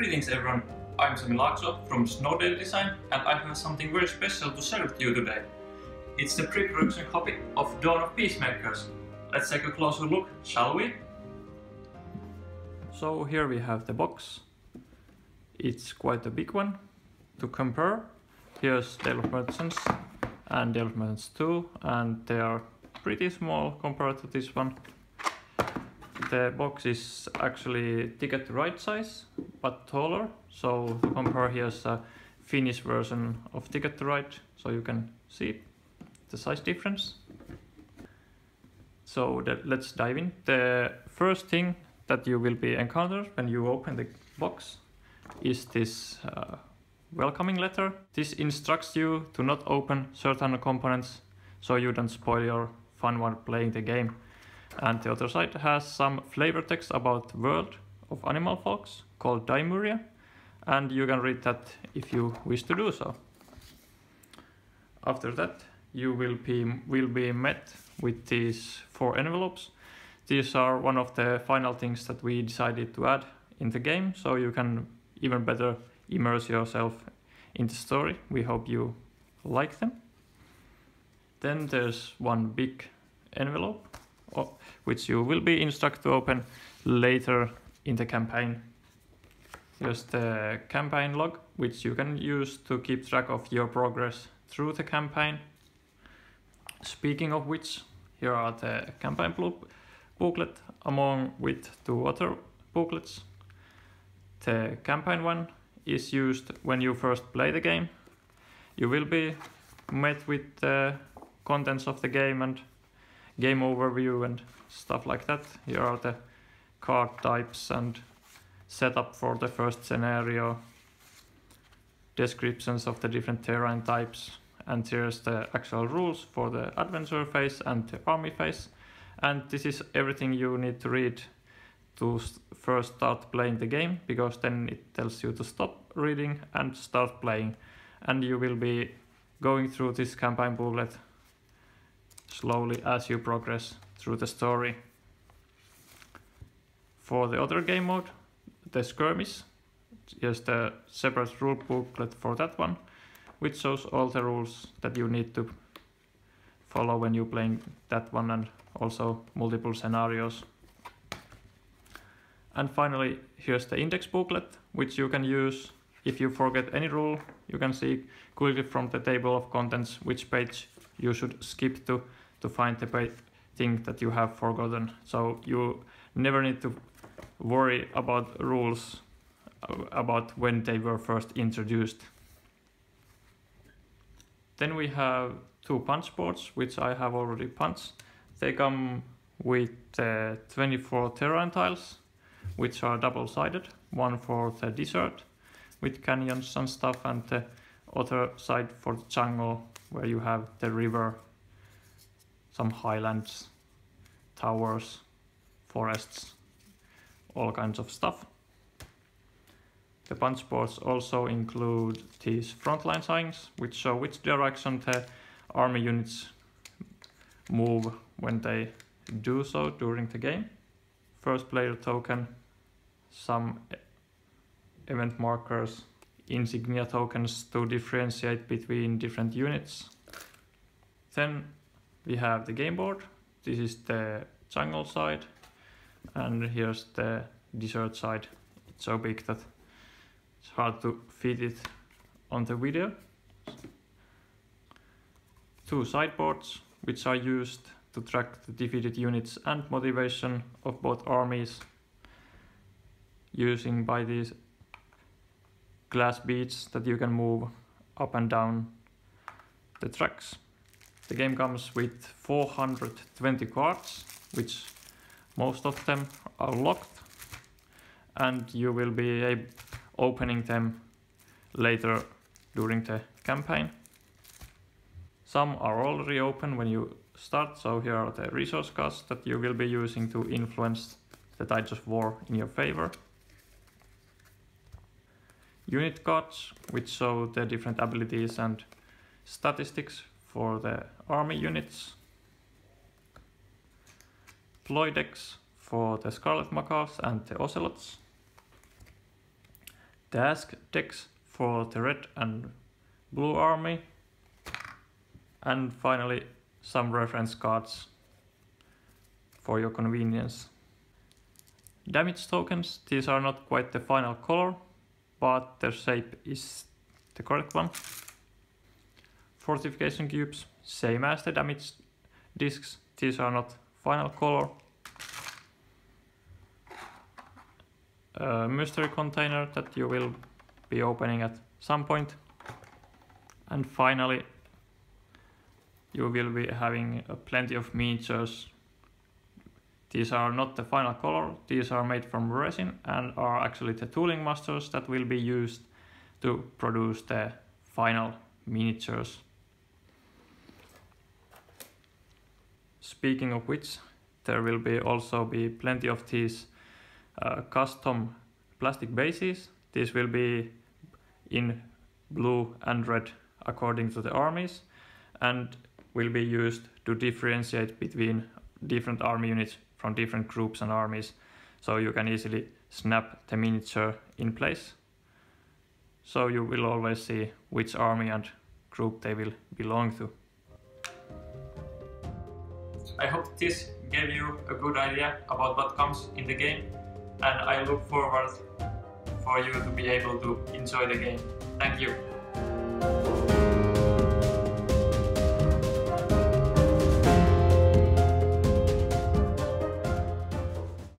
Greetings everyone, I'm Sami from Snowdale Design and I have something very special to share with you today. It's the pre-production copy of Dawn of Peacemakers. Let's take a closer look, shall we? So here we have the box. It's quite a big one. To compare, here's Dawn of Peacemakers and Dawn of Peacemakers 2, and they are pretty small compared to this one. The box is actually Ticket to Ride size, but taller. So to compare, here's a Finnish version of Ticket to Ride, so you can see the size difference. So let's dive in. The first thing that you will be encountered when you open the box is this welcoming letter. This instructs you to not open certain components so you don't spoil your fun while playing the game. And the other side has some flavor text about the world of animal folks called Daimuria, and you can read that if you wish to do so. After that, you will be met with these 4 envelopes. These are one of the final things that we decided to add in the game, so you can even better immerse yourself in the story. We hope you like them. Then there's one big envelope, which you will be instructed to open later in the campaign. Here's the campaign log, which you can use to keep track of your progress through the campaign. Speaking of which, here are the campaign booklet along with 2 other booklets. The campaign one is used when you first play the game. You will be met with the contents of the game and game overview and stuff like that. Here are the card types and setup for the first scenario, descriptions of the different terrain types, and here's the actual rules for the adventure phase and the army phase. And this is everything you need to read to first start playing the game, because then it tells you to stop reading and start playing. And you will be going through this campaign booklet slowly as you progress through the story. For the other game mode, the skirmish, here's the separate rule booklet for that one, which shows all the rules that you need to follow when you're playing that one, and also multiple scenarios. And finally, here's the index booklet, which you can use if you forget any rule. You can see quickly from the table of contents which page you should skip to find the thing that you have forgotten. So you never need to worry about rules about when they were first introduced. Then we have 2 punch boards, which I have already punched. They come with 24 terrain tiles, which are double-sided. One for the desert with canyons and stuff, and the other side for the jungle, where you have the river, some highlands, towers, forests, all kinds of stuff. The punch boards also include these frontline signs, which show which direction the army units move when they do so during the game. First player token, some event markers, insignia tokens to differentiate between different units. Then we have the game board. This is the jungle side, and here's the desert side. It's so big that it's hard to fit it on the video. 2 sideboards, which are used to track the defeated units and motivation of both armies, using by these glass beads that you can move up and down the tracks. The game comes with 420 cards, which most of them are locked, and you will be opening them later during the campaign. Some are already open when you start, so here are the resource cards that you will be using to influence the tides of war in your favor. Unit cards, which show the different abilities and statistics for the army units. Ploy decks for the Scarlet Macaws and the Ocelots. task decks for the red and blue army, and finally some reference cards for your convenience. Damage tokens, these are not quite the final color, but their shape is the correct one. Fortification cubes, same as the damage discs, these are not final color. A mystery container that you will be opening at some point. And finally, you will be having plenty of miniatures. These are not the final color, these are made from resin and are actually the tooling masters that will be used to produce the final miniatures. Speaking of which, there will also be plenty of these custom plastic bases. These will be in blue and red according to the armies and will be used to differentiate between different army units from different groups and armies, so you can easily snap the miniature in place. So you will always see which army and group they will belong to. I hope this gave you a good idea about what comes in the game, and I look forward for you to be able to enjoy the game. Thank you.